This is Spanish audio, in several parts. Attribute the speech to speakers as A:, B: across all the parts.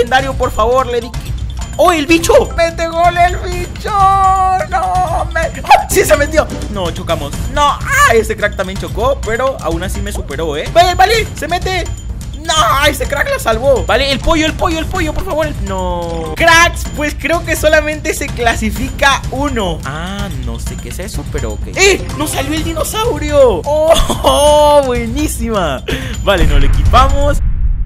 A: legendario, por favor, le di... ¡Oh, el bicho! ¡Mete gol el bicho! ¡No! ¡Sí se metió! No, chocamos. ¡No! ¡Ah! Ese crack también chocó, pero aún así me superó, ¿eh? ¡Vale! ¡Se mete! ¡No! Ese crack la salvó. Vale, el pollo, por favor. No. Cracks, pues creo que solamente se clasifica uno. Ah, no sé qué es eso, pero ok. ¡Nos salió el dinosaurio! ¡Oh! Buenísima. Vale, nos lo equipamos.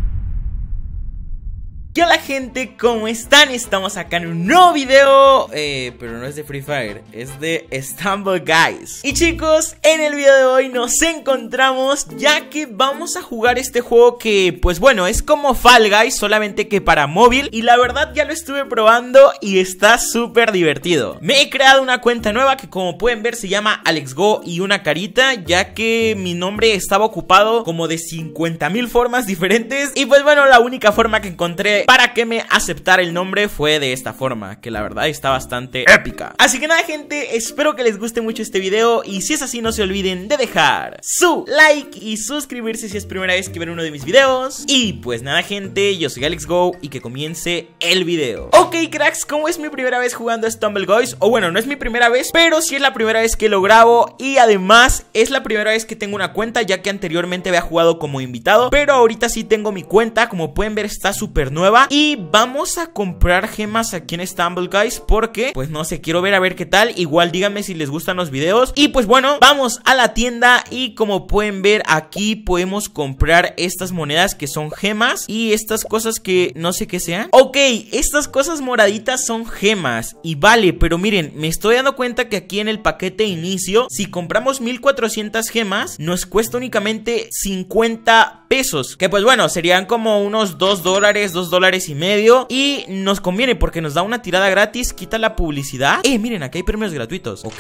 A: ¿Qué hola gente? ¿Cómo están? Estamos acá en un nuevo video, pero no es de Free Fire, es de Stumble Guys. Y chicos, en el video de hoy nos encontramos ya que vamos a jugar este juego que, pues bueno, es como Fall Guys, solamente que para móvil. Y la verdad ya lo estuve probando y está súper divertido. Me he creado una cuenta nueva que, como pueden ver, se llama AlexGo y una carita, ya que mi nombre estaba ocupado como de 50,000 formas diferentes. Y pues bueno, la única forma que encontré para que me aceptara el nombre fue de esta forma, que la verdad está bastante épica. Así que nada gente, espero que les guste mucho este video. Y si es así, no se olviden de dejar su like y suscribirse si es primera vez que ven uno de mis videos. Y pues nada gente, yo soy AlexGo y que comience el video. Ok cracks, como es mi primera vez jugando a Stumble Guys, o bueno, no es mi primera vez, pero sí es la primera vez que lo grabo. Y además es la primera vez que tengo una cuenta, ya que anteriormente había jugado como invitado, pero ahorita sí tengo mi cuenta. Como pueden ver, está súper nueva. Y vamos a comprar gemas aquí en Stumble Guys, porque pues no sé, quiero ver a ver qué tal. Igual díganme si les gustan los videos. Y pues bueno, vamos a la tienda. Y como pueden ver, aquí podemos comprar estas monedas que son gemas, y estas cosas que no sé qué sean. Ok, estas cosas moraditas son gemas. Y vale, pero miren, me estoy dando cuenta que aquí en el paquete inicio, si compramos 1400 gemas, nos cuesta únicamente 50 pesos, que pues bueno, serían como unos $2, $2 y medio. Y nos conviene porque nos da una tirada gratis, quita la publicidad. Miren, aquí hay premios gratuitos. Ok.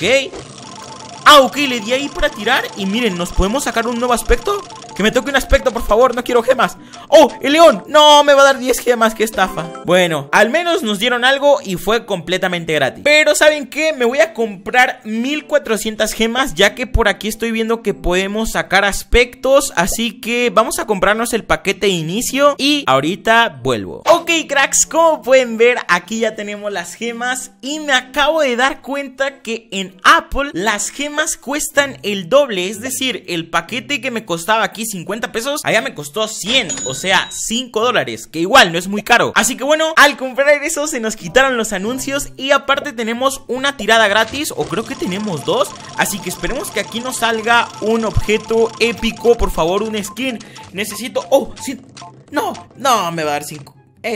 A: Ok, le di ahí para tirar. Y miren, nos podemos sacar un nuevo aspecto. Que me toque un aspecto, por favor, no quiero gemas. ¡Oh, el león! No, me va a dar 10 gemas, qué estafa. Bueno, al menos nos dieron algo y fue completamente gratis. Pero ¿saben qué? Me voy a comprar 1400 gemas, ya que por aquí estoy viendo que podemos sacar aspectos. Así que vamos a comprarnos el paquete de inicio y ahorita vuelvo. Ok, cracks, como pueden ver, aquí ya tenemos las gemas. Y me acabo de dar cuenta que en Apple las gemas cuestan el doble. Es decir, el paquete que me costaba aquí 50 pesos, allá me costó 100, o sea, $5, que igual no es muy caro. Así que bueno, al comprar eso se nos quitaron los anuncios. Y aparte tenemos una tirada gratis, o creo que tenemos dos. Así que esperemos que aquí nos salga un objeto épico, por favor, un skin. Necesito, oh, sí. No, me va a dar 5.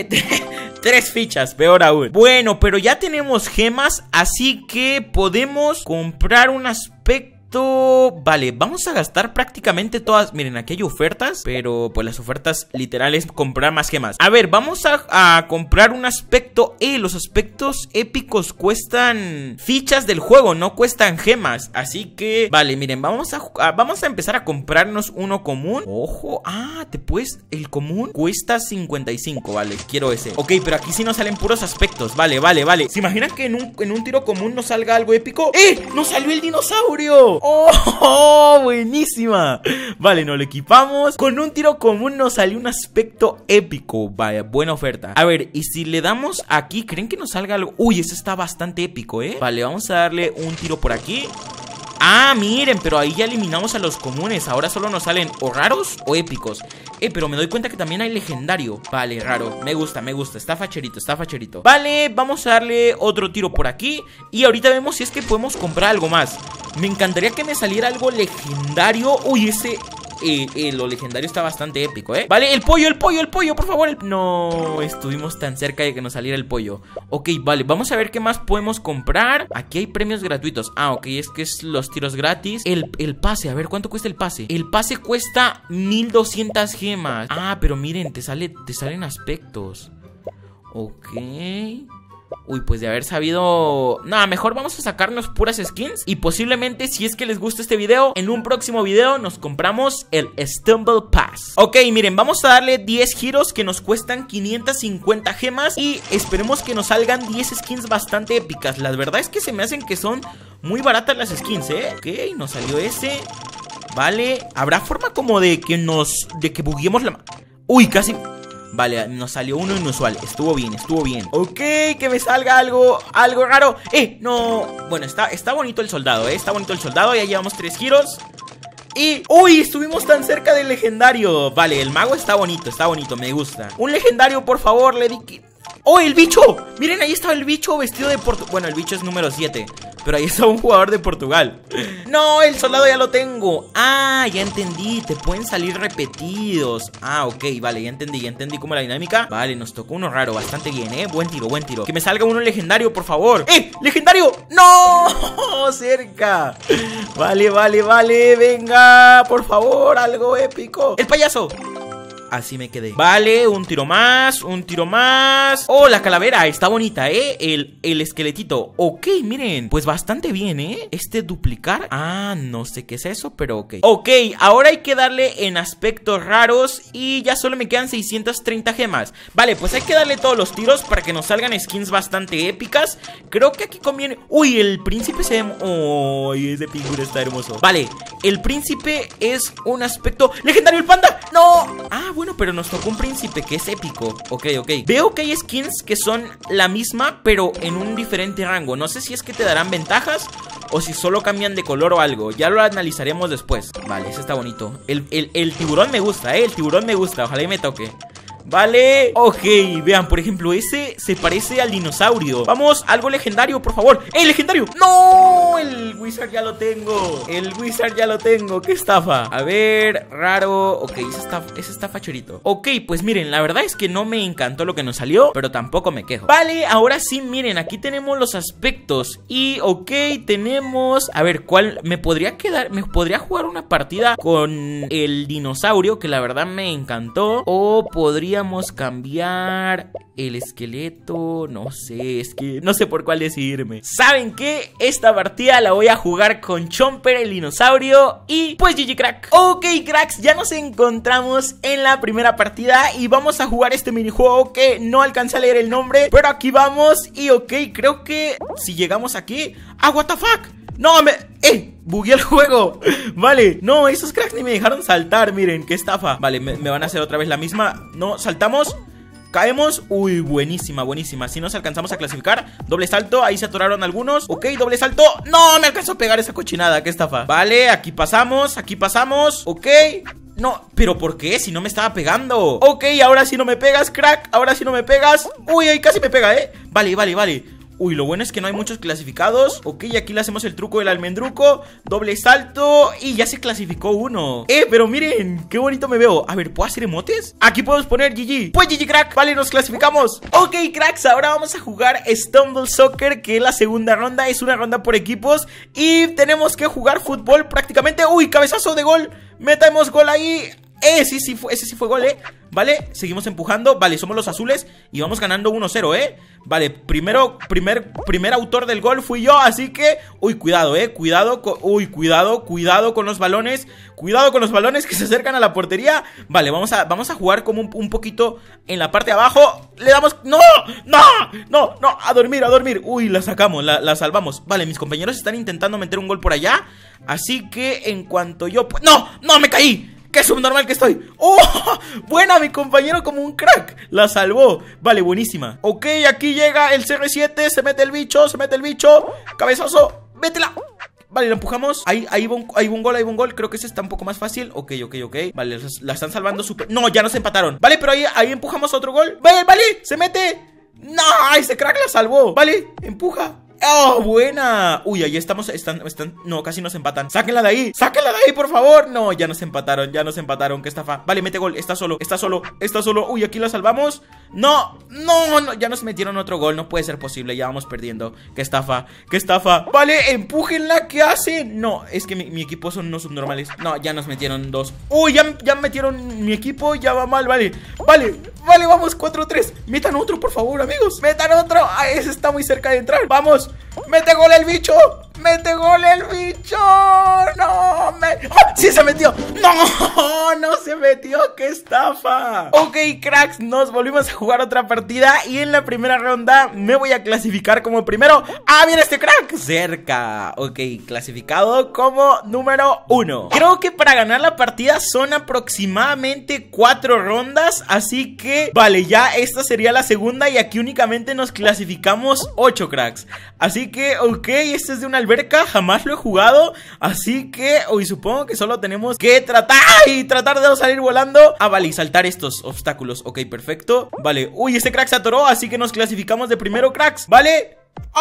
A: 3 fichas, peor aún. Bueno, pero ya tenemos gemas, así que podemos comprar un aspecto. Vale, vamos a gastar prácticamente todas. Miren, aquí hay ofertas, pero pues las ofertas literales comprar más gemas. A ver, vamos a comprar un aspecto. Los aspectos épicos cuestan fichas del juego, no cuestan gemas. Así que, vale, miren, vamos a empezar a comprarnos uno común. Ojo, el común cuesta 55, vale, quiero ese. Ok, pero aquí sí nos salen puros aspectos, vale. ¿Se imaginan que en un tiro común nos salga algo épico? ¡Nos salió el dinosaurio! ¡Oh! Buenísima. Vale, nos lo equipamos. Con un tiro común nos salió un aspecto épico. Vaya, buena oferta. A ver, y si le damos aquí, ¿creen que nos salga algo? Uy, ese está bastante épico, Vale, vamos a darle un tiro por aquí. Miren, pero ahí ya eliminamos a los comunes. Ahora solo nos salen o raros o épicos. Pero me doy cuenta que también hay legendario. Vale, raro, me gusta, está facherito. Vale, vamos a darle otro tiro por aquí. Y ahorita vemos si es que podemos comprar algo más. Me encantaría que me saliera algo legendario. Uy, ese... lo legendario está bastante épico, Vale, el pollo, por favor. No, estuvimos tan cerca de que nos saliera el pollo. Ok, vale, vamos a ver qué más podemos comprar. Aquí hay premios gratuitos. Ok, es los tiros gratis. El pase, a ver, ¿cuánto cuesta el pase? El pase cuesta 1200 gemas. Pero miren, te salen aspectos. Ok. Uy, pues de haber sabido... Nada, mejor vamos a sacarnos puras skins. Y posiblemente, si es que les gusta este video, en un próximo video nos compramos el Stumble Pass. Ok, miren, vamos a darle 10 giros que nos cuestan 550 gemas. Y esperemos que nos salgan 10 skins bastante épicas. La verdad es que se me hacen que son muy baratas las skins, Ok, nos salió ese. Vale, ¿habrá forma como de que buguemos la... Uy, casi... Vale, nos salió uno inusual. Estuvo bien, estuvo bien. Ok, que me salga algo raro. No. Bueno, está bonito el soldado, Está bonito el soldado. Ya llevamos 3 giros. Y... ¡Uy! Estuvimos tan cerca del legendario. Vale, el mago está bonito, me gusta. Un legendario, por favor, le di... ¡Oh, el bicho! Miren, ahí estaba el bicho vestido de Portugal. Bueno, el bicho es número 7, pero ahí está un jugador de Portugal. No, el soldado ya lo tengo. Ah, ya entendí, te pueden salir repetidos. Ah, ok, vale, ya entendí cómo la dinámica. Vale, nos tocó uno raro, bastante bien, buen tiro. Que me salga uno legendario, por favor. ¡Legendario! ¡No! Cerca. Vale, venga, por favor, algo épico. ¡El payaso! Así me quedé. Vale, un tiro más. Oh, la calavera, está bonita, el esqueletito. Ok, miren, pues bastante bien, duplicar. Ah, no sé qué es eso, pero ok. Ok, ahora hay que darle en aspectos raros. Y ya solo me quedan 630 gemas. Vale, pues hay que darle todos los tiros para que nos salgan skins bastante épicas. Creo que aquí conviene... Uy, el príncipe se ve... Uy, ese pingüino está hermoso. Vale, el príncipe es un aspecto... ¡Legendario el panda! ¡No! Ah, bueno, pero nos tocó un príncipe que es épico. Ok. Veo que hay skins que son la misma, pero en un diferente rango. No sé si es que te darán ventajas o si solo cambian de color o algo. Ya lo analizaremos después. Vale, ese está bonito. El tiburón me gusta, el tiburón me gusta. Ojalá y me toque. Vale, ok, vean, por ejemplo, ese se parece al dinosaurio. Vamos, algo legendario, por favor. ¡Legendario! ¡No! El wizard ya lo tengo, qué estafa. A ver, raro. Ok, ese está fachorito. Ok, pues miren, la verdad es que no me encantó lo que nos salió, pero tampoco me quejo. Vale, ahora sí, miren, aquí tenemos los aspectos. Y, ok, tenemos... A ver, ¿cuál me podría quedar? Me podría jugar una partida con el dinosaurio, que la verdad me encantó. O podríamos cambiar el esqueleto. No sé, es que no sé por cuál decidirme. ¿Saben qué? Esta partida la voy a jugar con Chomper, el dinosaurio. Y pues GG crack. Ok, cracks, ya nos encontramos en la primera partida y vamos a jugar este minijuego que no alcancé a leer el nombre, pero aquí vamos. Y ok, creo que si llegamos aquí... ¡Ah, what the fuck! No, bugueé el juego. Vale, no, esos cracks ni me dejaron saltar. Miren, qué estafa. Vale, me van a hacer otra vez la misma. No, saltamos, caemos. Uy, buenísima. Si nos alcanzamos a clasificar. Doble salto, ahí se atoraron algunos. Ok, doble salto. No, me alcanzó a pegar esa cochinada, qué estafa. Vale, aquí pasamos. Ok. No, pero ¿por qué? Si no me estaba pegando. Ok, ahora sí no me pegas, crack. Ahora sí no me pegas. Uy, ahí casi me pega, Vale. Uy, lo bueno es que no hay muchos clasificados. Ok, aquí le hacemos el truco del almendruco. Doble salto y ya se clasificó uno. Pero miren, qué bonito me veo. A ver, ¿puedo hacer emotes? Aquí podemos poner GG. Pues GG crack, vale, nos clasificamos. Ok, cracks, ahora vamos a jugar Stumble Soccer, que es la segunda ronda. Es una ronda por equipos y tenemos que jugar fútbol prácticamente. Uy, cabezazo de gol. Metemos gol ahí. Ese sí fue gol, Vale, seguimos empujando. Vale, somos los azules y vamos ganando 1-0, Vale, primer autor del gol fui yo, así que... Uy, cuidado, cuidado con los balones. Cuidado con los balones que se acercan a la portería. Vale, vamos a jugar como un poquito en la parte de abajo. Le damos... ¡No! A dormir. Uy, la sacamos, la salvamos. Vale, mis compañeros están intentando meter un gol por allá, así que en cuanto yo... ¡No! ¡Me caí! ¡Qué subnormal que estoy! ¡Oh! Buena, mi compañero como un crack. La salvó. Vale, buenísima. Ok, aquí llega el CR7. Se mete el bicho. Cabezazo. ¡Métela! Vale, lo empujamos. Ahí va un gol. Creo que ese está un poco más fácil. Ok. Vale, la están salvando súper. No, ya nos empataron. Vale, pero ahí empujamos otro gol. Vale, se mete. No, ese crack la salvó. Vale, empuja. ¡Oh, buena! Uy, ahí estamos, no, casi nos empatan. ¡Sáquenla de ahí, por favor! No, ya nos empataron, qué estafa. Vale, mete gol, está solo. Uy, aquí la salvamos. No, ya nos metieron otro gol. No puede ser posible, ya vamos perdiendo. Qué estafa. Vale, empújenla, ¿qué hacen? No, es que mi equipo son unos subnormales. No, ya nos metieron dos. Uy, ya metieron mi equipo, ya va mal, vale, vamos, 4-3. Metan otro, por favor, amigos. Metan otro. Ese está muy cerca de entrar. Vamos. ¡Mete gol el bicho! ¡Mete gol el bicho! ¡No! ¡Ah! ¡Sí se metió! ¡No! ¡No se metió! ¡Qué estafa! Ok, cracks, nos volvimos a jugar otra partida. Y en la primera ronda me voy a clasificar como primero. ¡Ah, viene este crack! Cerca. Ok, clasificado como número 1. Creo que para ganar la partida son aproximadamente 4 rondas. Así que, vale, ya esta sería la segunda. Y aquí únicamente nos clasificamos 8 cracks. Así que, ok, este es de una alberca, jamás lo he jugado, así que hoy supongo que solo tenemos que tratar de no salir volando. Ah, vale, y saltar estos obstáculos. Ok, perfecto. Vale, uy, este crack se atoró, así que nos clasificamos de primero, cracks. Vale.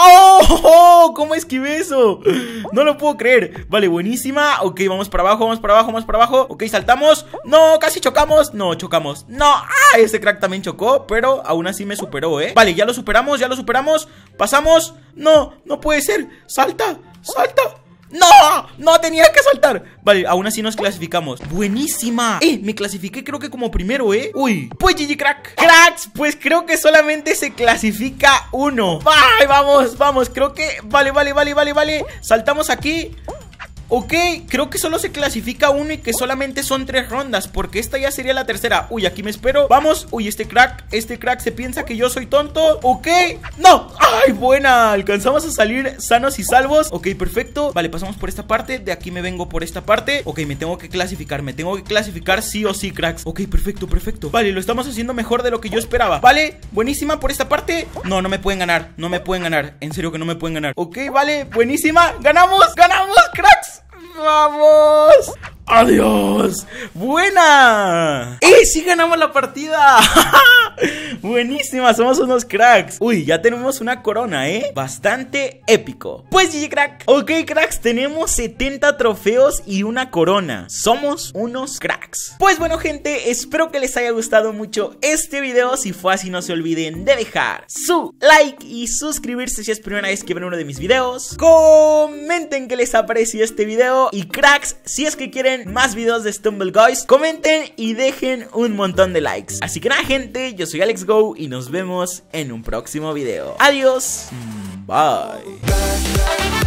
A: ¡Oh! ¿Cómo esquivé eso? No lo puedo creer. Vale, buenísima. Ok, vamos para abajo, vamos para abajo, vamos para abajo. Ok, saltamos. No, casi chocamos. No, chocamos. No. Ah, este crack también chocó, pero aún así me superó, ¿eh? Vale, ya lo superamos, ya lo superamos. Pasamos. No, no puede ser. Salta, salta. ¡No! ¡No tenía que saltar! Vale, aún así nos clasificamos. ¡Buenísima! Me clasifiqué creo que como primero, ¿eh? Uy, pues GG crack. Cracks, pues creo que solamente se clasifica uno. ¡Ay, vamos, vamos! Creo que... Vale. Saltamos aquí. Ok, creo que solo se clasifica uno y que solamente son 3 rondas, porque esta ya sería la tercera. Uy, aquí me espero. Vamos. Uy, este crack se piensa que yo soy tonto. Ok, no. Ay, buena, alcanzamos a salir sanos y salvos. Ok, perfecto. Vale, pasamos por esta parte. De aquí me vengo por esta parte. Ok, me tengo que clasificar sí o sí, cracks. Ok, perfecto. Vale, lo estamos haciendo mejor de lo que yo esperaba. Vale, buenísima por esta parte. No me pueden ganar, en serio que no me pueden ganar. Ok, vale, buenísima. Ganamos, cracks. ¡Vamos! ¡Adiós! ¡Buena! ¡Sí ganamos la partida! Buenísima, somos unos cracks. Uy, ya tenemos una corona, bastante épico. Pues GG crack. Ok, cracks, tenemos 70 trofeos y una corona. Somos unos cracks. Pues bueno, gente, espero que les haya gustado mucho este video. Si fue así, no se olviden de dejar su like y suscribirse si es primera vez que ven uno de mis videos. Comenten que les apreció este video. Y cracks, si es que quieren más videos de Stumble Guys, comenten y dejen un montón de likes. Así que nada, gente, yo soy Alex Go y nos vemos en un próximo video. Adiós. Bye.